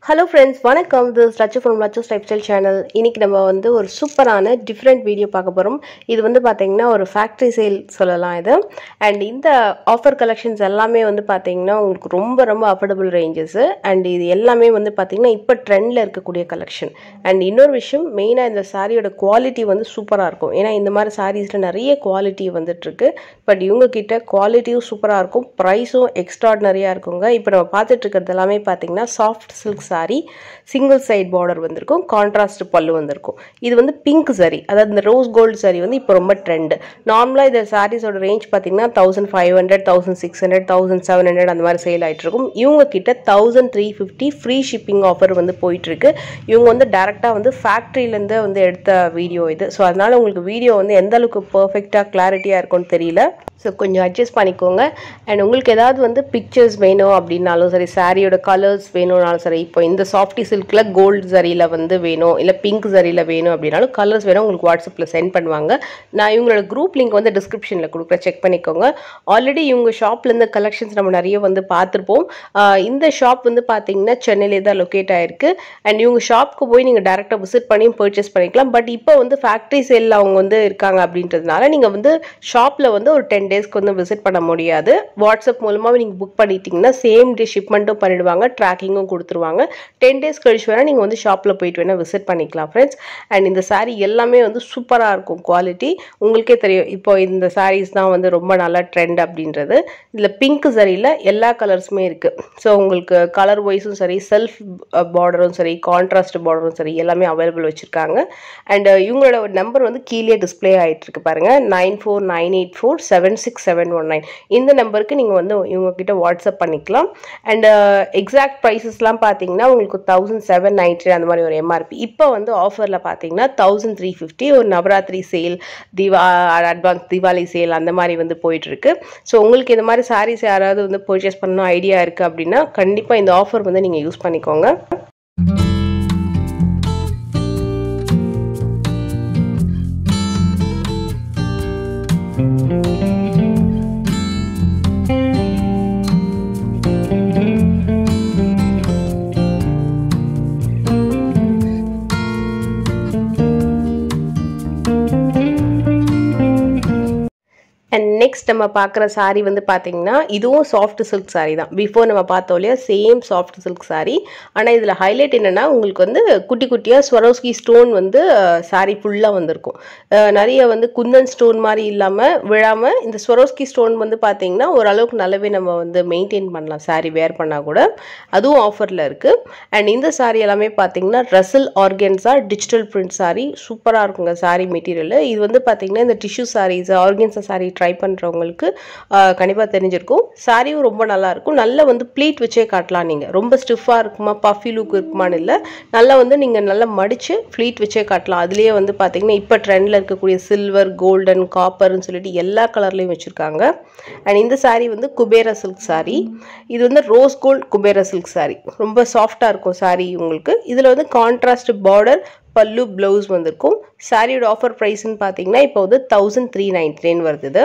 Hello friends, வணக்கம். This is Lachus from Lachus Lifestyle channel. இன்னைக்கு நம்ம வந்து ஒரு சூப்பரான டிஃபரண்ட் வீடியோ பார்க்க போறோம். இது வந்து பாத்தீங்கன்னா ஒரு ஃபேக்டரி சேல் சொல்லலாம் இது. And இந்த ஆஃபர் கலெக்ஷன்ஸ் எல்லாமே வந்து பாத்தீங்கன்னா உங்களுக்கு ரொம்ப அஃபோர்டபிள் ரேஞ்சஸ் and இது எல்லாமே வந்து பாத்தீங்கன்னா இப்ப ட்ரெண்ட்ல இருக்கக்கூடிய கலெக்ஷன். And இன்னொரு விஷயம் மெயினா இந்த சாரியோட குவாலிட்டி வந்து சூப்பரா இருக்கும். ஏனா இந்த மாதிரி சாரீஸ்ல நிறைய குவாலிட்டி வந்துட்டு இருக்கு. பட் இவங்க கிட்ட குவாலிட்டியும் சூப்பரா இருக்கும். பிரைஸும் எக்ஸ்ட்ராஆர்டினரியா இருக்குங்க. இப்போ நம்ம பார்த்துட்டு இருக்கிறது எல்லாமே பாத்தீங்கன்னா soft silk saree single side border வந்திருக்கும் கான்ட்ராஸ்ட் பல்லு வந்திருக்கும் இது வந்து பிங்க் saree அதாவது இந்த ரோஸ் கோல்ட் saree வந்து இப்போ ரொம்ப ட்ரெண்ட் நார்மலா இந்த sareeஸோட ரேஞ்ச் பாத்தீங்கன்னா 1500 1600 1700 அந்த மாதிரி சேல் ஆயிட்டு இருக்கும் இவங்க கிட்ட 1350 ஃப்ரீ ஷிப்பிங் ஆஃபர் வந்து போயிட்டு இருக்கு இவங்க வந்து டைரக்டா வந்து ஃபேக்டரியில இருந்து வந்து எடுத்த வீடியோ இது சோ அதனால உங்களுக்கு வீடியோ வந்து எந்த அளவுக்கு பெர்ஃபெக்ட்டா கிளாரிட்டியா இருக்கும்னு தெரியல So கொஞ்சம் அட்ஜஸ்ட் பண்ணிக்கோங்க and உங்களுக்கு ஏதாவது வந்து பிக்சர்ஸ் வேணும் அப்படினாலும் சரி சாரியோட கலர்ஸ் வேணும்னாலும் சரி இப்போ இந்த சாஃப்டி சில்க்ல கோல்ட் ஜரியில வந்து வேணும் இல்ல பிங்க் ஜரியில வேணும் அப்படினாலும் கலர்ஸ் வேணும் உங்களுக்கு வாட்ஸ்அப்ல சென்ட் பண்ணுவாங்க நான் இவங்களோட குரூப் லிங்க் வந்து டிஸ்கிரிப்ஷன்ல கொடுக்குறேன் செக் பண்ணிக்கோங்க ஆல்ரெடி இவங்க ஷாப்ல இருந்து கலெக்ஷன்ஸ் நம்ம நிறைய வந்து பார்த்திருப்போம் இந்த ஷாப் வந்து பாத்தீங்கன்னா சென்னையில தான் லொகேட் ஆயிருக்கு and இவங்க ஷாப்க்கு போய் நீங்க டைரக்டா விசிட் பண்ணி பர்ச்சேஸ் பண்ணிக்கலாம் பட் இப்போ வந்து ஃபேக்டரி சேல்ல அவங்க வந்து இருக்காங்க அப்படின்றதுனால நீங்க வந்து ஷாப்ல வந்து ஒரு 10 டேஸ்க்கு வந்து விசிட் பண்ண முடியாது வாட்ஸ்அப் மூலமா நீங்க புக் பண்ணிட்டீங்கன்னா சேம் டே ஷிப்மென்ட்டும் பண்ணிடுவாங்க ட்ராக்கிங்கும் கொடுத்துருவாங்க 10 டேஸ் கழிச்சு வேணா நீங்க வந்து ஷாப்ல போயிட்டு வேணா விசிட் பண்ணிக்கலாம் फ्रेंड्स and இந்த saree எல்லாமே வந்து சூப்பரா இருக்கும் குவாலிட்டி உங்களுக்கே தெரியும் இப்போ இந்த sarees தான் வந்து ரொம்ப நல்ல ட்ரெண்ட் அப்படின்றது இதுல பிங்க் சரியில எல்லா கலர்ஸ்மே இருக்கு சோ உங்களுக்கு கலர் வைஸும் சரி செல்ஃப் பார்டரும் சரி கான்ட்ராஸ்ட் பார்டரும் சரி எல்லாமே அவேilable வச்சிருக்காங்க and இவங்களோட நம்பர் வந்து கீழே டிஸ்ப்ளே ஆயிட்டு இருக்கு பாருங்க 9498476719 இந்த நம்பருக்கு நீங்க வந்து இவங்க கிட்ட வாட்ஸ்அப் பண்ணிக்கலாம் and எக்ஸாக்ட் பிரைसेसலாம் பாத்தீங்கன்னா உங்களுக்கு 1790 அந்த மாதிரி ஒரு எம்ஆர்பி இப்போ வந்து ஆஃபர்ல பாத்தீங்கன்னா 1350 ஒரு Navaratri sale advance Deepavali sale அந்த மாதிரி வந்து போயிட்டு இருக்கு சோ உங்களுக்கு இந்த மாதிரி sarees யாராவது வந்து பர்ச்சேஸ் பண்ணனும் ஐடியா இருக்கு அப்படினா கண்டிப்பா இந்த ஆஃபர் வந்து நீங்க யூஸ் பண்ணிக்கோங்க And next நம்ம பார்க்குற saree வந்து பாத்தீங்கன்னா இதுவும் சாஃப்ட் silk saree தான் பிஃபோர் நம்ம பார்த்தோம்லையா சேம் சாஃப்ட் silk saree ஆனா இதுல ஹைலைட் என்னன்னா உங்களுக்கு வந்து குட்டி குட்டியா Swarovski ஸ்டோன் வந்து saree ஃபுல்லா வந்திருக்கும் நிறைய வந்து குந்தன் ஸ்டோன் மாதிரி இல்லாம விழாம இந்த Swarovski ஸ்டோன் வந்து பாத்தீங்கன்னா ஒரு அளவுக்கு நல்லாவே நம்ம வந்து மெயின்टेन பண்ணலாம் saree வேர் பண்ணா கூட அதுவும் ஆஃபர்ல இருக்கு and இந்த saree எல்லாமே பாத்தீங்கன்னா russel organza digital print saree சூப்பரா இருக்குங்க saree மெட்டீரியல் இது வந்து பாத்தீங்கன்னா இந்த tissue sarees organza saree try பண்றவங்களுக்கு கண்டிப்பா தெரிஞ்சிருக்கும் சாரியும் ரொம்ப நல்லா இருக்கும் நல்ல வந்து ப்ளீட் வச்சே காட்டலாம் நீங்க ரொம்ப ஸ்டிஃபா இருக்குமா பஃபி லுக் இருக்குமான்னு இல்ல நல்லா வந்து நீங்க நல்லா மடிச்சு ப்ளீட் வச்சே காட்டலாம் அதுலயே வந்து பாத்தீங்கன்னா இப்ப ட்ரெண்ட்ல இருக்கக்கூடிய சில்வர் கோல்டன் காப்பர்னு சொல்லிட்டு எல்லா கலர்லயும் வச்சிருக்காங்க and இந்த saree வந்து குபேர silk saree இது வந்து rose gold Kubera silk saree ரொம்ப சாஃப்ட்டா இருக்கும் saree உங்களுக்கு இதுல வந்து கான்ட்ராஸ்ட் border பல்லு ப்ளவுஸ் வந்திருக்கும் சாரியோட ஆஃபர் பிரைஸ்னு பாத்தீங்கன்னா இப்போ வந்து 1399 வருது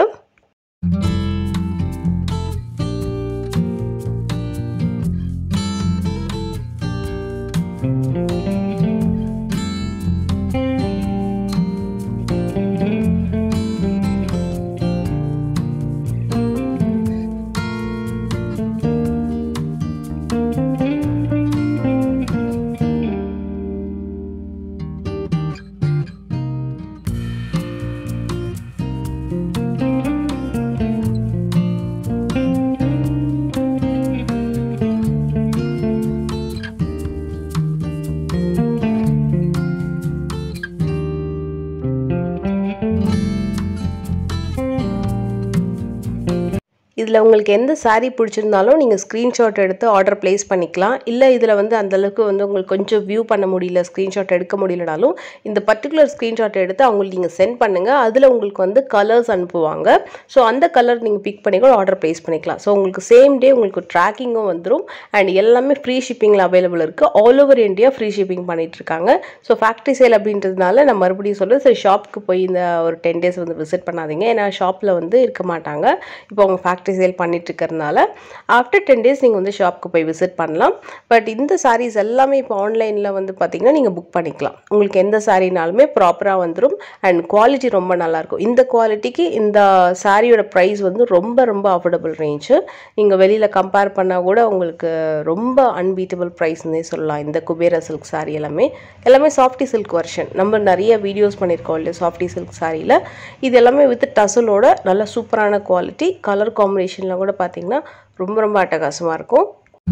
இதுல உங்களுக்கு எந்த saree பிடிச்சிருந்தாலும் நீங்க ஸ்கிரீன்ஷாட் எடுத்து ஆர்டர் பிளேஸ் பண்ணிக்கலாம் இல்ல இதுல வந்து அந்த அளவுக்கு வந்து உங்களுக்கு கொஞ்சம் வியூ பண்ண முடியல ஸ்கிரீன்ஷாட் எடுக்க முடியலனாலும் இந்த பர்టిక్యులர் ஸ்கிரீன்ஷாட் எடுத்து அவங்களுக்கு நீங்க சென்ட் பண்ணுங்க அதுல உங்களுக்கு வந்து கலர்ஸ் அனுப்புவாங்க சோ அந்த கலர் நீங்க பிக் பண்ணி கூட ஆர்டர் பிளேஸ் பண்ணிக்கலாம் சோ உங்களுக்கு சேம் டே உங்களுக்கு ட்ராக்கிங்கும் வந்துரும் and எல்லாமே ஃப்ரீ ஷிப்பிங்ல அவேilable இருக்கு all over India free shipping பண்ணிட்டு இருக்காங்க சோ ஃபேக்டரி சேல் அப்படின்றதுனால நான் மறுபடியும் சொல்றேன் சரி ஷாப்க்கு போய் இந்த ஒரு 10 டேஸ் வந்து விசிட் பண்ணாதீங்க ஏனா ஷாப்ல வந்து இருக்க மாட்டாங்க இப்போ உங்க ஃபேக்டரி சேல் பண்ணிட்டு இருக்கறனால ஆஃப்டர் 10 days நீங்க வந்து ஷாப்க்கு போய் விசிட் பண்ணலாம். பட் இந்த sarees எல்லாமே இப்போ ஆன்லைன்ல வந்து பாத்தீங்கன்னா நீங்க புக் பண்ணிக்கலாம். உங்களுக்கு எந்த சாரினாலுமே ப்ராப்பரா வந்துரும் அண்ட் குவாலிட்டி ரொம்ப நல்லா இருக்கும். இந்த குவாலிட்டிக்கு இந்த சாரியோட பிரைஸ் வந்து ரொம்ப ரொம்ப அஃபோர்டபுள் ரேஞ்ச். நீங்க வெளியில கம்பேர் பண்ணா கூட உங்களுக்கு ரொம்ப அன்பீட்டபிள் பிரைஸ்னே சொல்லலாம். இந்த குபேர சில்க் சாரி எல்லாமே சாஃப்டி சில்க் வெர்ஷன். நம்ம நிறைய வீடியோஸ் பண்ணியிருக்கோம் இல்லையா சாஃப்டி சில்க் சாரியில். இது எல்லாமே வித் டசலோட நல்ல சூப்பரான குவாலிட்டி. கலர் காம்பினேஷனில் கூட பார்த்தீங்கன்னா ரொம்ப ரொம்ப அட்டகாசமாக இருக்கும்.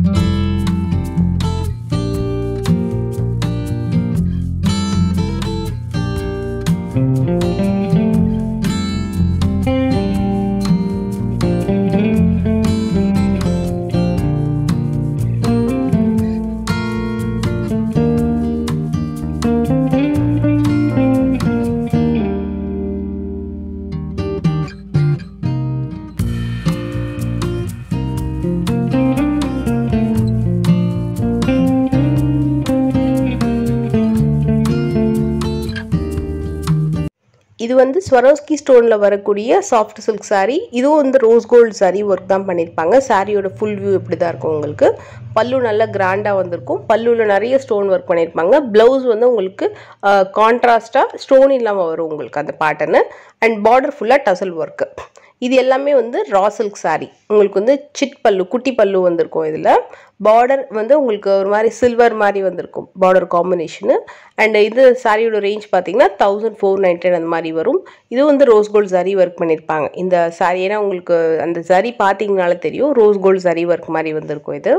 இது வந்து Swarovski ஸ்டோன்ல வரக்கூடிய சாஃப்ட் சில்க் சாரி. இதுவும் வந்து ரோஸ் கோல்ட் சாரி ஒர்க் தான் பண்ணியிருப்பாங்க. சாரியோட ஃபுல் வியூ இப்படி தான் இருக்கும் உங்களுக்கு. பல்லு நல்லா கிராண்டாக வந்திருக்கும். பல்லுவில் நிறைய ஸ்டோன் ஒர்க் பண்ணியிருப்பாங்க. ப்ளவுஸ் வந்து உங்களுக்கு கான்ட்ராஸ்டாக ஸ்டோன் இல்லாமல் வரும் உங்களுக்கு அந்த பேட்டர்னு. அண்ட் பார்டர் ஃபுல்லாக டசல் ஒர்க்கு. இது எல்லாமே வந்து ரா சில்க் சாரி. உங்களுக்கு வந்து சிட் பல்லு குட்டி பல்லு வந்திருக்கும். இதில் பார்டர் வந்து உங்களுக்கு ஒரு மாதிரி சில்வர் மாதிரி வந்திருக்கும் பார்டர் காம்பினேஷனு. அண்ட் இது சாரியோட ரேஞ்ச் பார்த்தீங்கன்னா 1499 அந்த மாதிரி வரும். இது வந்து ரோஸ் கோல்ட் சாரி ஒர்க் பண்ணியிருப்பாங்க இந்த சாரி. ஏன்னா உங்களுக்கு அந்த சாரி பார்த்தீங்கனால தெரியும் ரோஸ் கோல்ட் சாரி ஒர்க் மாதிரி வந்திருக்கும் இது.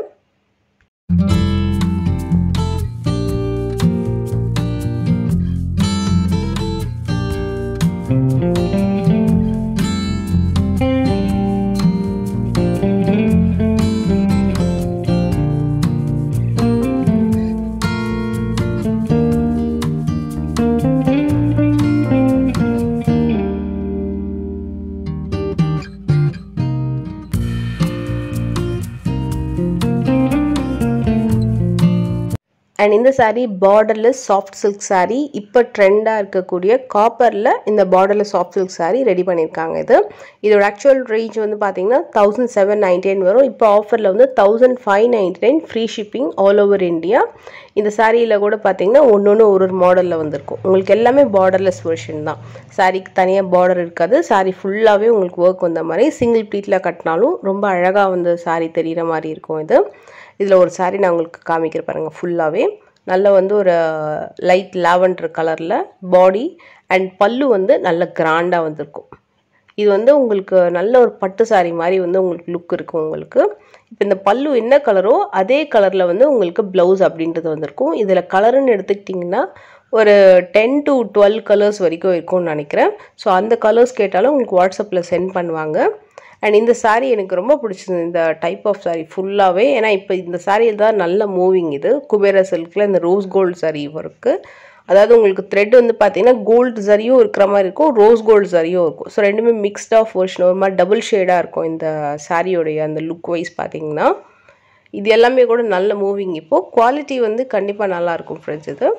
அண்ட் இந்த saree borderless soft silk saree. இப்போ ட்ரெண்டாக இருக்கக்கூடிய காப்பரில் இந்த borderless soft silk saree ready பண்ணியிருக்காங்க. இதோட ஆக்சுவல் ரேஞ்ச் வந்து பார்த்தீங்கன்னா 1799 வரும். இப்போ ஆஃபரில் வந்து 1599 free shipping all over India. இந்த சாரியில் கூட பார்த்தீங்கன்னா ஒன்று ஒரு மாடலில் வந்திருக்கும். உங்களுக்கு எல்லாமே பார்டர்லெஸ் வெர்ஷன் தான். சாரிக்கு தனியாக பார்டர் இருக்காது. சாரீ ஃபுல்லாகவே உங்களுக்கு ஒர்க் வந்த மாதிரி சிங்கிள் ப்ளீட்டில் கட்டினாலும் ரொம்ப அழகாக வந்து சாரீ தெரிகிற மாதிரி இருக்கும். இதில் ஒரு சாரீ நான் உங்களுக்கு காமிக்கிற பாருங்கள். ஃபுல்லாகவே நல்ல வந்து ஒரு லைட் லாவெண்டர் கலரில் பாடி அண்ட் பல்லு வந்து நல்ல கிராண்டாக வந்திருக்கும். இது வந்து உங்களுக்கு நல்ல ஒரு பட்டு சாரீ மாதிரி வந்து உங்களுக்கு லுக் இருக்கும் உங்களுக்கு. இப்போ இந்த பல்லு என்ன கலரோ அதே கலரில் வந்து உங்களுக்கு ப்ளவுஸ் அப்படின்றது வந்திருக்கும். இதில் கலருன்னு எடுத்துக்கிட்டிங்கன்னா ஒரு 10 to 12 கலர்ஸ் வரைக்கும் இருக்கும்னு நினைக்கிறேன். ஸோ அந்த கலர்ஸ் கேட்டாலும் உங்களுக்கு வாட்ஸ்அப்பில் சென்ட் பண்ணுவாங்க. அண்ட் இந்த சாரீ எனக்கு ரொம்ப பிடிச்சிருந்தது இந்த டைப் ஆஃப் சாரீ ஃபுல்லாகவே. ஏன்னா இப்போ இந்த சாரியில் தான் நல்ல மூவிங். இது குபேர சில்கில் இந்த ரோஸ் கோல்டு சாரீ ஒர்க்கு. அதாவது உங்களுக்கு த்ரெட் வந்து பார்த்தீங்கன்னா கோல்டு சரியும் இருக்கிற மாதிரி இருக்கும், ரோஸ் கோல்டு சரியும் இருக்கும். ஸோ ரெண்டுமே மிக்ஸ்ட் ஆஃப் வெர்ஷன் ஒரு மாதிரி டபுள் ஷேடாக இருக்கும் இந்த சாரியோடைய அந்த லுக் வைஸ் பார்த்தீங்கன்னா. இது எல்லாமே கூட நல்ல மூவிங். இப்போது குவாலிட்டி வந்து கண்டிப்பாக நல்லாயிருக்கும் ஃப்ரெண்ட்ஸ். இது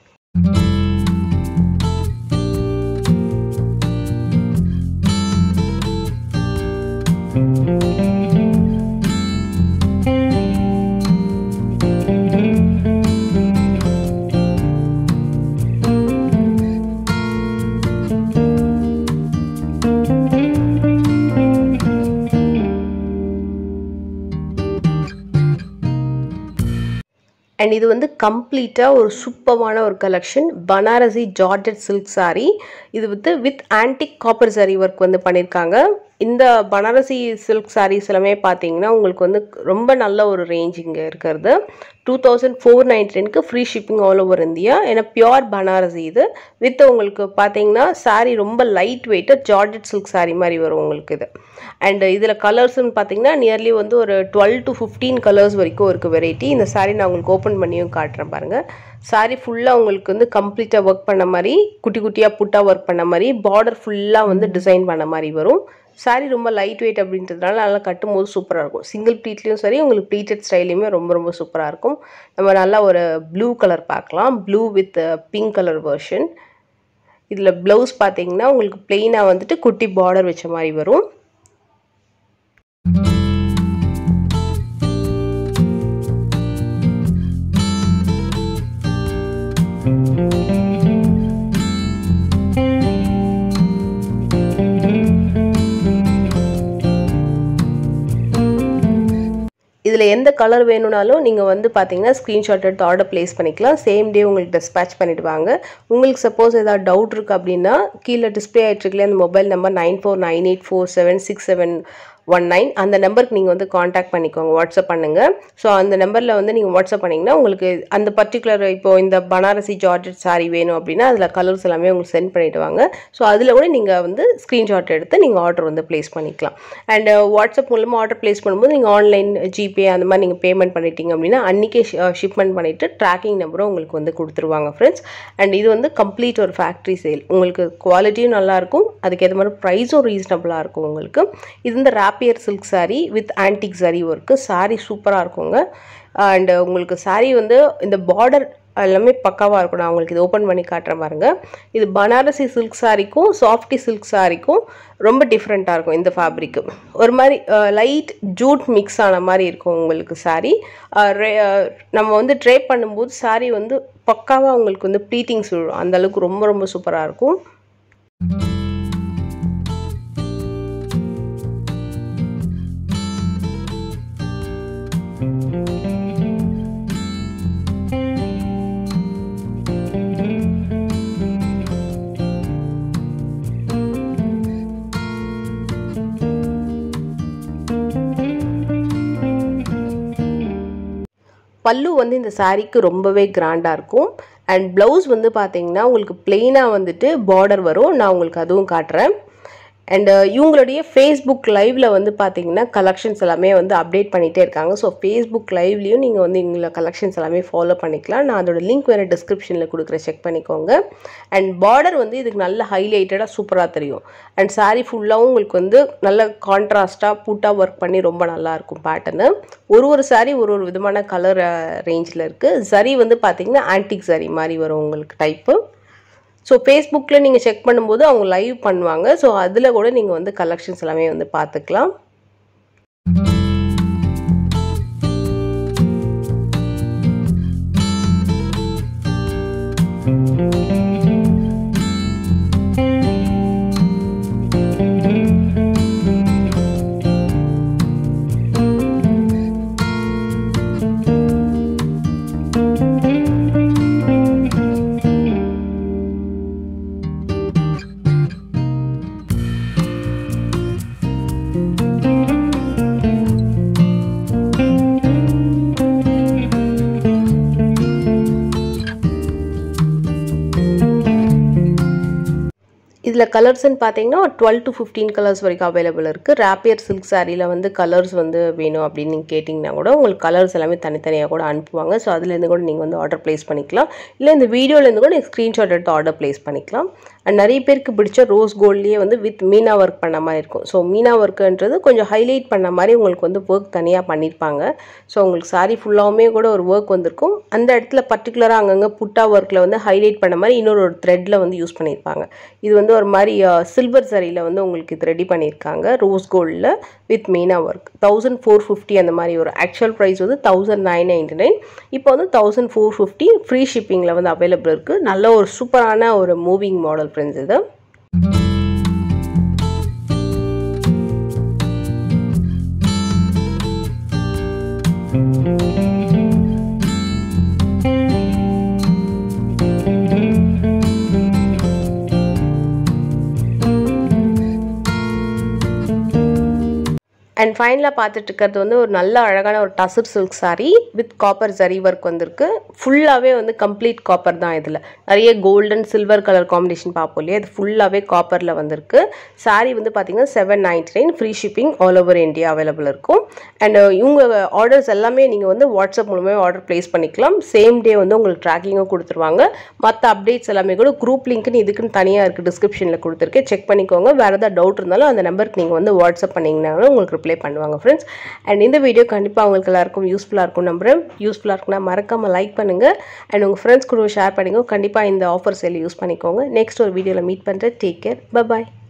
அண்ட் இது வந்து கம்ப்ளீட்டாக ஒரு சூப்பரான ஒரு collection. Banarasi georgette silk saree. இது வந்து with antique copper saree work வந்து பண்ணியிருக்காங்க. இந்த பனாரசி சில்க் சாரீஸ் எல்லாமே பார்த்தீங்கன்னா உங்களுக்கு வந்து ரொம்ப நல்ல ஒரு ரேஞ்ச் இங்கே இருக்கிறது. 2499க்கு free shipping all over India. ஏன்னா பியோர் பனாரசி இது. வித் உங்களுக்கு பார்த்தீங்கன்னா சாரீ ரொம்ப லைட் வெயிட்டாக ஜார்ஜெட் சில்க் சாரீ மாதிரி வரும் உங்களுக்கு இது. அண்ட் இதில் கலர்ஸ்ன்னு பார்த்தீங்கன்னா நியர்லி வந்து ஒரு 12 to 15 கலர்ஸ் வரைக்கும் இருக்குது வெரைட்டி. இந்த சாரீ நான் உங்களுக்கு ஓப்பன் பண்ணியும் காட்டுறேன் பாருங்கள். சாரீ ஃபுல்லாக உங்களுக்கு வந்து கம்ப்ளீட்டாக ஒர்க் பண்ண மாதிரி குட்டி குட்டியாக புட்டாக ஒர்க் பண்ண மாதிரி பார்டர் ஃபுல்லாக வந்து டிசைன் பண்ண மாதிரி வரும். சாரீ ரொம்ப லைட் வெயிட் அப்படின்றதுனால நல்லா கட்டும் போது சூப்பராக இருக்கும். சிங்கிள் ப்ளீட்லேயும் சரி உங்களுக்கு ப்ளீட்டட் ஸ்டைலையுமே ரொம்ப ரொம்ப சூப்பராக இருக்கும். நம்ம நல்லா ஒரு ப்ளூ கலர் பார்க்கலாம். Blue with pink colour version. இதில் ப்ளவுஸ் பார்த்தீங்கன்னா உங்களுக்கு பிளெயினாக வந்துட்டு குட்டி பார்டர் வச்ச மாதிரி வரும். இதில் எந்த கலர் வேணும்னாலும் நீங்கள் வந்து பார்த்தீங்கன்னா ஸ்க்ரீன்ஷாட் எடுத்து ஆர்டர் ப்ளேஸ் பண்ணிக்கலாம். சேம் டே உங்களுக்கு டிஸ்பேச் பண்ணிவிடுவாங்க. உங்களுக்கு சப்போஸ் ஏதாவது டவுட் இருக்குது அப்படின்னா கீழே டிஸ்பிளே ஆகிட்டுருக்கலையே அந்த மொபைல் நம்பர் 9498476719 அந்த நம்பருக்கு நீங்கள் வந்து காண்டாக்ட் பண்ணிக்கோங்க, வாட்ஸ்அப் பண்ணுங்கள். ஸோ அந்த நம்பரில் வந்து நீங்கள் வாட்ஸ்அப் பண்ணிங்கன்னா உங்களுக்கு அந்த பர்டிகுலர் இப்போது இந்த பனாரசி ஜார்ஜெட் சாரீ வேணும் அப்படின்னா அதில் கலர்ஸ் எல்லாமே உங்களுக்கு சென்ட் பண்ணிவிடுவாங்க. ஸோ அதில் கூட நீங்கள் வந்து ஸ்க்ரீன்ஷாட் எடுத்து நீங்கள் ஆர்டர் வந்து ப்ளேஸ் பண்ணிக்கலாம். அண்ட் வாட்ஸ்அப் மூலமாக ஆர்டர் ப்ளேஸ் பண்ணும்போது நீங்கள் ஆன்லைன் ஜிபே அந்த மாதிரி நீங்கள் பேமெண்ட் பண்ணிட்டீங்க அப்படின்னா அன்றைக்கே ஷிப்மெண்ட் பண்ணிவிட்டு ட்ராக்கிங் நம்பரும் உங்களுக்கு வந்து கொடுத்துருவாங்க ஃப்ரெண்ட்ஸ். அண்ட் இது வந்து கம்ப்ளீட் ஒரு ஃபேக்ட்ரி சேல். உங்களுக்கு குவாலிட்டியும் நல்லாயிருக்கும், அதுக்கேற்ற மாதிரி ப்ரைஸும் ரீசனபிளாக இருக்கும் உங்களுக்கு. இது இந்த rapier silk saree with antique saree work. Saree சூப்பராக இருக்குங்க. அண்ட் உங்களுக்கு சாரீ வந்து இந்த பார்டர் எல்லாமே பக்காவாக இருக்கும். நான் உங்களுக்கு இது ஓப்பன் பண்ணி காட்டுற பாருங்க. இது பனாரசி சில்க் சாரிக்கும் சாஃப்டி சில்க் சாரிக்கும் ரொம்ப டிஃப்ரெண்ட்டாக இருக்கும். இந்த ஃபேப்ரிக்கு ஒரு மாதிரி லைட் ஜூட் மிக்ஸ் ஆன மாதிரி இருக்கும் உங்களுக்கு சாரீ. நம்ம வந்து ட்ரேப் பண்ணும்போது சாரீ வந்து பக்காவாக உங்களுக்கு வந்து ப்ளீட்டிங்ஸ் விழும். அந்தளவுக்கு ரொம்ப ரொம்ப சூப்பராக இருக்கும். பல்லு வந்து இந்த சாரீக்கு ரொம்பவே கிராண்டாக இருக்கும். அண்ட் ப்ளவுஸ் வந்து பார்த்தீங்கன்னா உங்களுக்கு பிளெயினாக வந்துட்டு பார்டர் வரும். நான் உங்களுக்கு அதுவும் காட்டுறேன். அண்ட் இவங்களுடைய ஃபேஸ்புக் லைவில் வந்து பார்த்தீங்கன்னா கலெக்ஷன்ஸ் எல்லாமே வந்து அப்டேட் பண்ணிகிட்டே இருக்காங்க. ஸோ ஃபேஸ்புக் லைவ்லேயும் நீங்கள் வந்து எங்களை கலெக்ஷன்ஸ் எல்லாமே ஃபாலோ பண்ணிக்கலாம். நான் அதோட லிங்க் வேறு டிஸ்கிரிப்ஷனில் கொடுக்குறேன், செக் பண்ணிக்கோங்க. அண்ட் பார்டர் வந்து இதுக்கு நல்ல ஹைலைட்டடாக சூப்பராக தெரியும். அண்ட் சாரீ ஃபுல்லாகவும் உங்களுக்கு வந்து நல்ல கான்ட்ராஸ்ட்டாக பூட்டாக ஒர்க் பண்ணி ரொம்ப நல்லாயிருக்கும் பேட்டர்னு. ஒரு சாரீ ஒரு விதமான கலர் ரேஞ்சில் இருக்குது. சரி வந்து பார்த்தீங்கன்னா ஆன்டிக் சரி மாதிரி வரும் உங்களுக்கு டைப்பு. ஸோ ஃபேஸ்புக்கில் நீங்கள் செக் பண்ணும்போது அவங்க லைவ் பண்ணுவாங்க. ஸோ அதில் கூட நீங்கள் வந்து கலெக்ஷன்ஸ் எல்லாமே வந்து பார்த்துக்கலாம். இதில் கலர்ஸ்ன்னு பார்த்தீங்கன்னா 12 to 15 கலர்ஸ் வரைக்கும் அவைலபிள் இருக்குது. ராப்பியர் சில்க் சாரியில் வந்து கலர்ஸ் வந்து வேணும் அப்படின்னு நீங்கள் கேட்டிங்கன்னா கூட உங்களுக்கு கலர்ஸ் எல்லாமே தனித்தனியாக கூட அனுப்புவாங்க. ஸோ அதுலேருந்து கூட நீங்கள் வந்து ஆர்டர் ப்ளேஸ் பண்ணிக்கலாம். இல்லை இந்த வீடியோலேருந்து கூட நீங்கள் ஸ்க்ரீன்ஷாட் எடுத்து ஆர்டர் ப்ளேஸ் பண்ணிக்கலாம். அண்ட் நிறைய பேருக்கு பிடிச்ச ரோஸ் கோல்ட்லேயே வந்து வித் மீனா ஒர்க் பண்ண மாதிரி இருக்கும். ஸோ மீனா ஒர்க்குன்றது கொஞ்சம் ஹைலைட் பண்ண மாதிரி உங்களுக்கு வந்து ஒர்க் தனியாக பண்ணியிருப்பாங்க. ஸோ உங்களுக்கு சாரீ ஃபுல்லாகவுமே கூட ஒரு ஒர்க் வந்திருக்கும். அந்த இடத்துல பர்டிகுலராக அங்கங்கே புட்டா ஒர்க்கில் வந்து ஹைலைட் பண்ண மாதிரி இன்னொரு த்ரெட்டில் வந்து யூஸ் பண்ணியிருப்பாங்க. இது வந்து ஒரு மாதிரி சில்வர் சரியில் வந்து உங்களுக்கு இது ரெடி பண்ணியிருக்காங்க. ரோஸ் கோல்டில் வித் மீனா ஒர்க் 1450 அந்த மாதிரி ஒரு ஆக்சுவல் ப்ரைஸ் வந்து 1999. இப்போ வந்து 1450 ஃப்ரீ ஷிப்பிங்கில் வந்து அவைலபிள் இருக்குது. நல்ல ஒரு சூப்பரான ஒரு மூவிங் மாடல் ஃப்ரெண்ட்ஸ் இது. அண்ட் ஃபைனலாக பார்த்துட்டு இருக்கிறது வந்து ஒரு நல்ல அழகான ஒரு tussar silk saree with copper zari work வந்திருக்கு. ஃபுல்லாகவே வந்து கம்ப்ளீட் காப்பர் தான். இதில் நிறைய கோல்டன் சில்வர் கலர் காம்பினேஷன் பார்ப்போம் இல்லையா, இது ஃபுல்லாகவே காப்பரில் வந்திருக்கு. சாரீ வந்து பார்த்தீங்கன்னா 799 free shipping all over India available இருக்கும். அண்ட் இவங்க ஆர்டர்ஸ் எல்லாமே நீங்கள் வந்து வாட்ஸ்அப் மூலமே ஆர்டர் ப்ளேஸ் பண்ணிக்கலாம். சேம் டே வந்து உங்களுக்கு ட்ராக்கிங்கும் கொடுத்துருவாங்க. மற்ற அப்டேட்ஸ் எல்லாமே கூட குரூப் லிங்க்னு இதுக்குன்னு தனியாக இருக்குது, டிஸ்கிரிப்ஷனில் கொடுத்துருக்கேன், செக் பண்ணிக்கோங்க. வேறு ஏதாவது டவுட் இருந்தாலும் அந்த நம்பருக்கு நீங்கள் வந்து வாட்ஸ்அப் பண்ணிங்கனாலும் உங்களுக்கு ரிப்ளை பண்ணுவாங்க ஃப்ரெண்ட்ஸ். அண்ட் இந்த வீடியோ கண்டிப்பாக உங்களுக்கு எல்லாருக்கும் யூஸ்ஃபுல்லாக இருக்கும் நம்புறேன். யூஸ்ஃபுல்லாக இருக்குன்னா மறக்காமல் லைக் பண்ணுங்கள். அண்ட் உங்கள் ஃப்ரெண்ட்ஸ் கூட ஷேர் பண்ணிக்கோங்க. கண்டிப்பாக இந்த ஆஃபர் சேல் யூஸ் பண்ணிக்கோங்க. நெக்ஸ்ட் ஒரு வீடியோவில் மீட் பண்ணுறேன். டேக் கேர், பை பாய்.